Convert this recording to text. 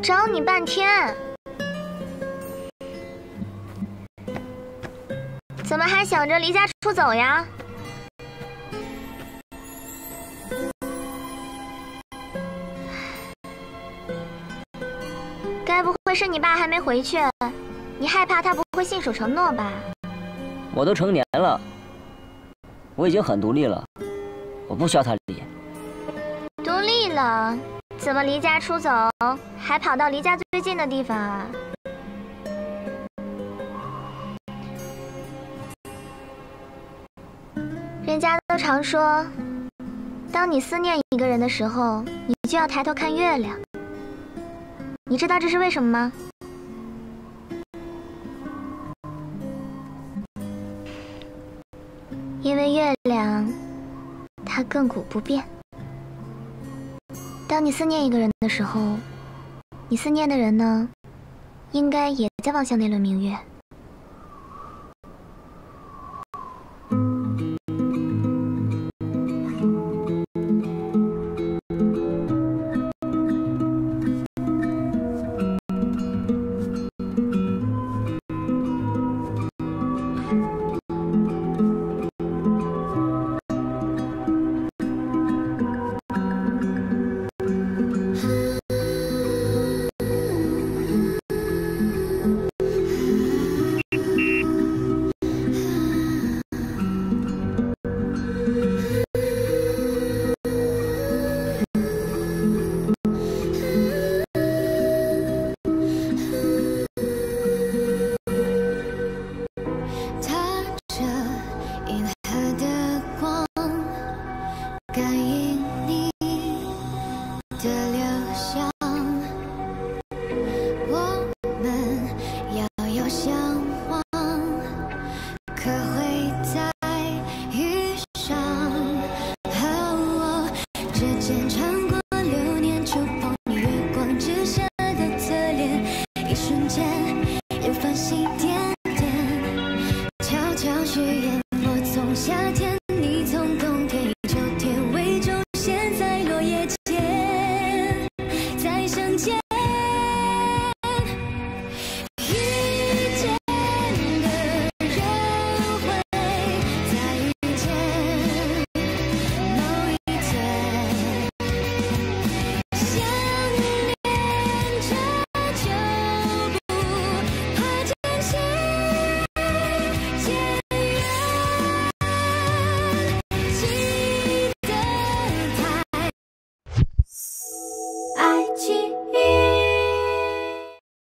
找你半天，怎么还想着离家出走呀？该不会是你爸还没回去，你害怕他不会信守承诺吧？ 我都成年了，我已经很独立了，我不需要他理。 独立了，怎么离家出走，还跑到离家最近的地方啊？人家都常说，当你思念一个人的时候，你就要抬头看月亮。你知道这是为什么吗？因为月亮，它亘古不变。当你思念一个人的时候，你思念的人呢，应该也在望向那轮明月。